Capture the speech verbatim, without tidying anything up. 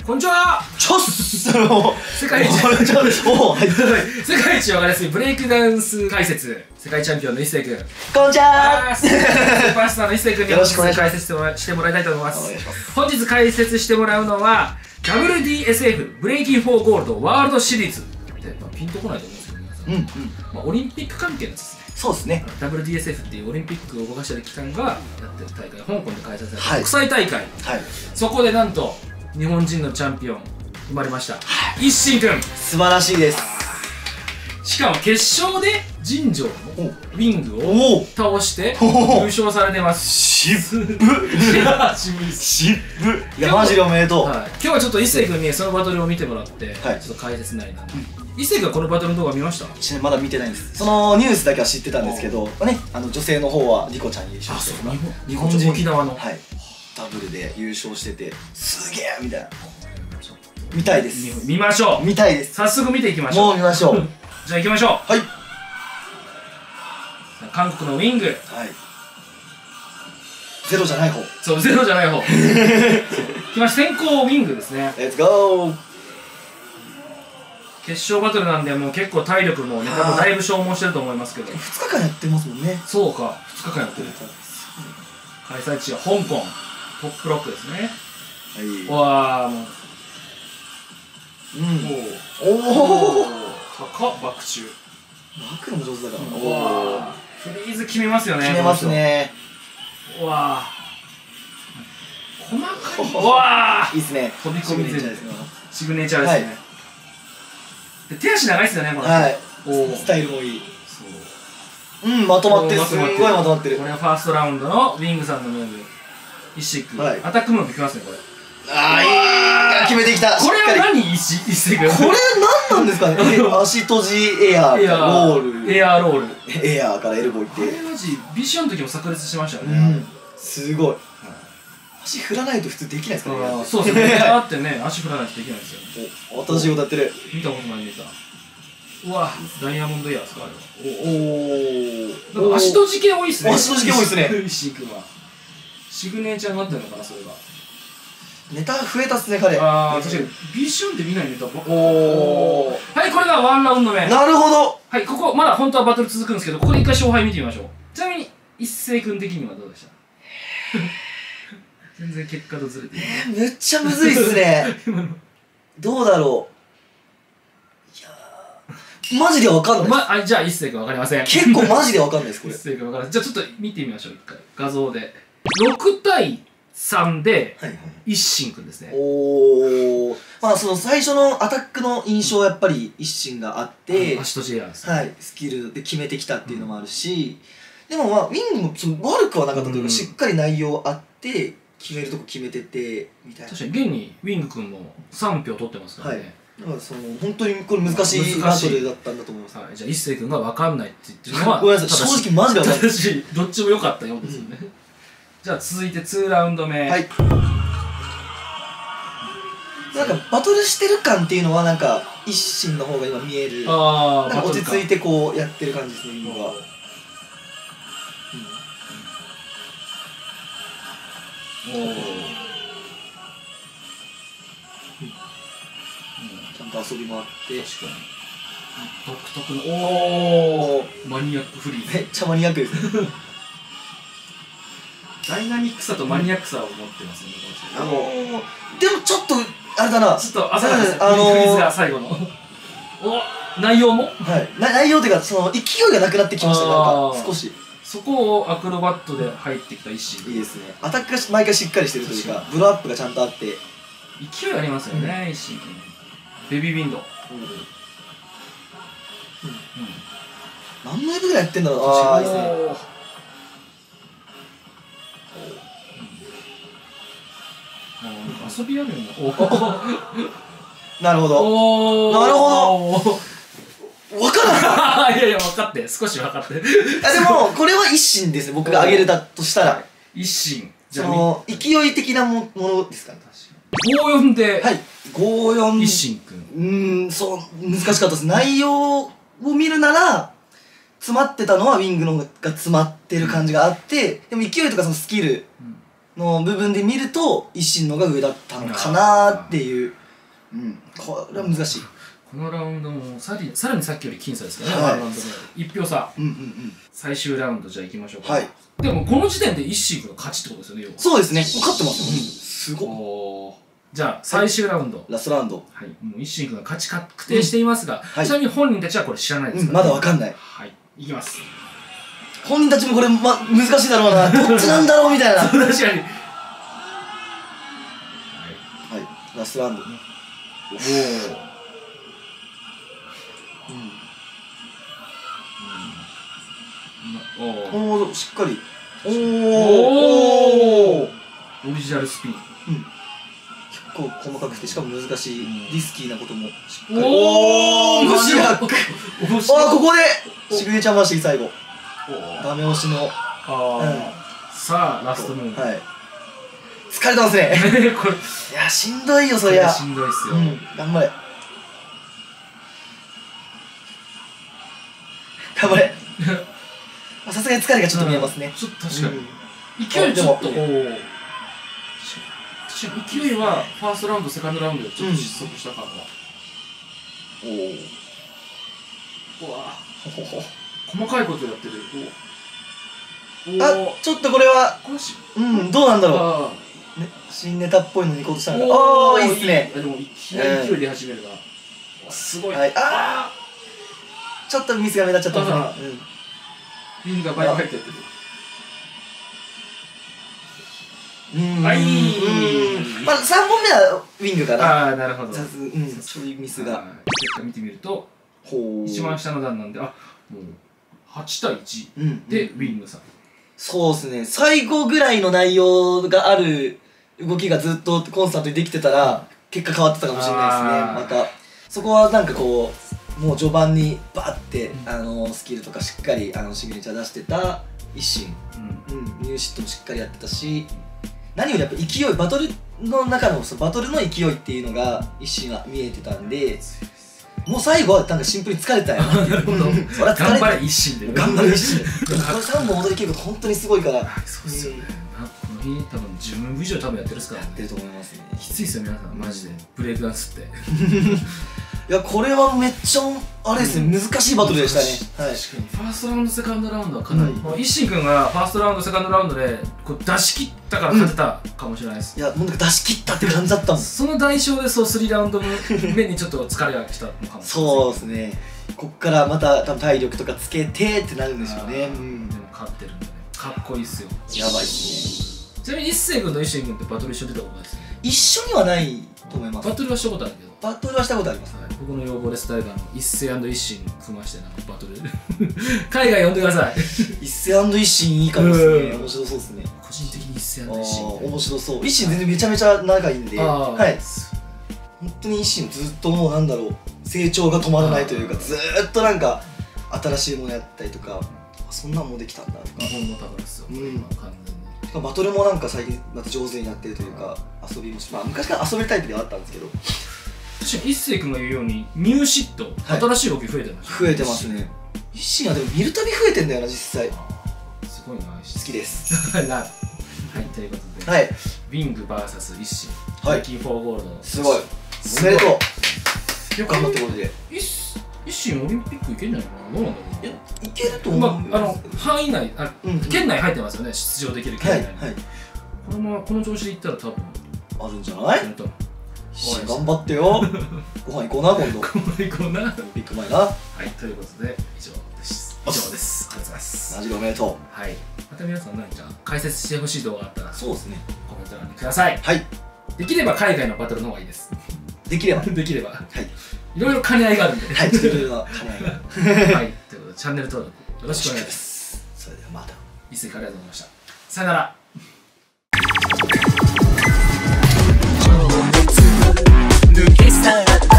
こんにちは。 ちょっその世界一おお、はい、 世界一わかりやすいブレイクダンス解説、世界チャンピオンの一星君。 こんにちは。 スーパースターの一星君によろしくお願いします。 解説してもらしてもらいたいと思います。 お願いします。 本日解説してもらうのは ダブリューディーエスエフ ブレイキンフォーゴールドワールドシリーズって、まあ、ピンとこないと思うんですけど、皆さん、うんうん、まあ、オリンピック関係のやつですね。そうですね。 ダブリューディーエスエフ っていうオリンピックを動かしている機関がやってる大会、香港で開催された国際大会、はい、そこでなんと日本人のチャンピオン生まれました、はい、一星君。 素晴らしいです。 しかも決勝で尋常のウィングを倒して優勝されてます。 渋っ渋いです。 渋っ。いやマジでおめでとう。 はい、今日はちょっと一星君にそのバトルを見てもらって、はい、ちょっと解説なりなんで、うん、一星君はこのバトルの動画見ました？ ちなみにまだ見てないんです。そのニュースだけは知ってたんですけどね、あの女性の方はリコちゃんに優勝して、 日本人沖縄の、 はい、ダブルで優勝しててすげえみたいな。見たいです。 見ましょう。 見たいです。 早速見ていきましょう。 もう見ましょう。 じゃあ行きましょう。 はい。 韓国のウィング。はい。 ゼロじゃない方。 そう、ゼロじゃない方。来ました。先行ウィングですね。 レッツゴー。 決勝バトルなんで、もう結構体力もね、多分だいぶ消耗してると思いますけど。 ふつかかんやってますもんね。 そうか、ふつかかんやってる。開催地は香港。トップロックですね。はい。わあ、もう。うん、おお高っ、バク宙。 バクも上手だから。 おおフリーズ決めますよね。 決めますね。 うわあ細かい。うわあいいっすね。 飛び込み全部シグネチャーですね。で手足長いっすよね、この人。 はい、スタイルもいい。そう、うん、まとまってる。すごいまとまってる。 これはファーストラウンドのウィングさんのムーブ、一星君アタックムーブきますね、これ。 ああ、いい、決めてきた。 これは何？一星君、 これ何なんですかね。足閉じエアー、ロール、 エアーロール、 エアーからエルボーいって、 これマジビションの時も炸裂しましたよね。 すごい。足振らないと普通できないですからね。 そうですね、エアーってね、足振らないとできないですよ。 私歌ってる。 見たことない見た。うわ、ダイヤモンドエアーですか、あれは。おお、足閉じ系多いっすね。 足閉じ系多いっすね、 石井君は。シグネチャーになってるのかな、それが。 ネタ増えたっすね、彼。 ああ、確かにビションって見ないネタ。おお、はい、これがワンラウンド目。 なるほど。 はい、ここまだ本当はバトル続くんですけど、ここで一回勝敗見てみましょう。ちなみに一星君的にはどうでした？全然結果とずれてる。 えー、めっちゃむずいっすね。どうだろう。いやー、マジでわかんない。 ま、あ、じゃあ一星君わかりません。 結構マジでわかんないです、これ。 一星君わからない。じゃあちょっと見てみましょう、一回画像で。ろくたいさんで一星君ですね。おお、まあその最初のアタックの印象はやっぱり一星があって、 足とジエアーです。 はい、スキルで決めてきたっていうのもあるし、でもまあウィングもその悪くはなかったというか、しっかり内容あって決めるとこ決めててみたいな。 確かに現にウィング君もさんぴょう取ってますからね。 だからその本当にこれ難しいバトルだったんだと思います。 はい、じゃあ一星君が分かんないって言ってるのはごめんなさい、正直マジで分かんない。 正しい、どっちも良かったようですよね。じゃあ続いてにラウンド目。はい。 なんかバトルしてる感っていうのはなんか一星の方が今見える。ああ、なんか落ち着いてこうやってる感じですね、今は。おお。ちゃんと遊び回って。 確かに。独特の。おお。マニアックフリーズ。 めっちゃマニアックですね。 ダイナミックさとマニアックさを持ってますね、 あのでもちょっとあれだな、 ちょっと朝です、あのフリーズが最後のお内容も、 はい、内容というかその勢いがなくなってきました。なんか少しそこをアクロバットで入ってきた一心。 いいですね。アタックが毎回しっかりしてるというか、ブローアップがちゃんとあって勢いありますよね、一心。ベビーウィンドウ何ムーブぐらいやってんだろう。ああ、いいですね。 遊びあるよね。 なるほど。なるほど。分からない。いやいや、分かって、少し分かって。 あ、でもこれは一心ですね。僕が挙げるだとしたら一心。 その勢い的なものですかね。 ごよんで、 はい、ごよん一心くん。 うん、そう難しかったです。内容を見るなら詰まってたのはウィングのが詰まってる感じがあって、でも勢いとかそのスキルの部分で見ると一心のが上だったのかなっていう、うん、これは難しい。 このラウンドもさらにさらにさっきより僅差ですからね、はい、ワンラウンド目いっぴょう差、うんうんうん、最終ラウンドじゃあいきましょうか。はい、でもこの時点で一心君が勝ちってことですよね。要はそうですね、勝ってますよ、うん、すごい。じゃあ最終ラウンド、はい、 ラストラウンド、 はい、もう一心君が勝ち確定していますが、うんはい、ちなみに本人たちはこれ知らないですから、 ね、うん、まだわかんない。 はい、いきます。 本人たちもこれ、ま、難しいだろうなどっちなんだろうみたいなそう確かに。はい、 はい、ラストラウンド。おおうん、おおしっかりおおオリジナルスピン、うん、 結構細かくてしかも難しい、うん、リスキーなこともしっかりおおマジラックあここでシグネチャー回し最後ダメ押しのあ、うん、さあラストムーブ、はい、 疲れてますねこれいやしんどいよそりゃしんどいっすよ、 うん、頑張れ頑張れさすがに疲れがちょっと見えますね。 ちょっと確かに、うん、勢いちょっと、勢いはファーストラウンドセカンドラウンドでちょっと失速した感が、うん、おおうわ細かいことやってる。 おあちょっとこれはうんどうなんだろう、ね、新ネタっぽいのに行こうとしたのがおおいいっすね。 でもいきなり勢い出始めるな、うん、すごい、 はい、あーちょっとミスが目立っちゃったんですね。 ウィンがバイク入ってやってる。 うんはいまあさんぼんめはウィングかな。 ああなるほど。 うんそういうミスが結果見てみると一番下の段なんであもうはちたいいちでウィングさん。 そうですね最後ぐらいの内容がある動きがずっとコンスタントにできてたら結果変わってたかもしれないですね。またそこはなんかこうもう序盤にバッて、うん、あのスキルとかしっかりあのシグネチャー出してた一心、うんうん、ニューシットもしっかりやってたし何よりやっぱ勢いバトルの中のバトルの勢いっていうのが一心は見えてたんでもう最後はなんかシンプルに疲れたよななるほどそれは疲れた頑張れ一心で頑張れ一心でこれさんぼん踊り切ること本当にすごいからそうっすよね、うん、この日多分じゅうムーブ以上多分やってるっすから、ね、 やってると思いますね。 きついっすよ皆さんマジでブレイクダンスっていやこれはめっちゃあれですね、うん、難しいバトルでしたね。はい、 確かにファーストラウンドセカンドラウンドはかなり、うん、一心君がファーストラウンドセカンドラウンドでこう出し切ったから勝てたかもしれないです、 うん、いやもうなんか出し切ったって感じだったもんその代償でそうスリーラウンド目にちょっと疲れがきたのかもしれないそうですねこっからまた多分体力とかつけてってなるんでしょうね、うん、 でも勝ってるんでねかっこいいっすよ。 やばいっすね。 ちなみに一星君と一心君ってバトル一緒に出たことないですね。 一緒にはないと思います。 バトルはしたことあるけどバトルはしたことあります、 はい、僕の要望です誰かの一星&一心組ましてなんかバトル海外呼んでください一星&一心いいかもですね。面白そうですね。 個人的に一星&一心面白そう。一心全然めちゃめちゃ仲いいんではい本当に一心ずっともうなんだろう成長が止まらないというかずーっとなんか新しいものやったりとかそんなんもできたんだとか日本の宝ですよ、うん、完全にバトルもなんか最近また上手になってるというか遊びもしまあ昔から遊べるタイプではあったんですけど確かに一星君が言うようにニューシット、はい、新しい動き増えてました、ね、 増えてますね。一心はでも見るたび増えてんだよな実際。 すごいな好きですはいということで、はい、ウィング ブイエス 一心最近フォーゴールドすごいおめでとうよく頑張ってことで一心オリンピックいけんじゃないかな。どうなんだろう。いやいけると思う、 まあ、あの範囲内あ、うん、県内入ってますよね出場できる県内に、はいはい、このままこの調子でいったら多分あるんじゃない。頑張ってよご飯行こうな今度ご飯行こうなビッグ前な。 はいということで以上です以上です。ありがとうございます。 マジでおめでとう。 はいまた皆さん何か解説してほしい動画があったらそうですねコメント欄にください。はいできれば海外のバトルの方がいいですできればできればはいいろいろ兼ね合いがあるんではいいろいろ兼ね合いがはいということでチャンネル登録よろしくお願いします。 それではまた一斉ありがとうございました。さよなら。抜け去った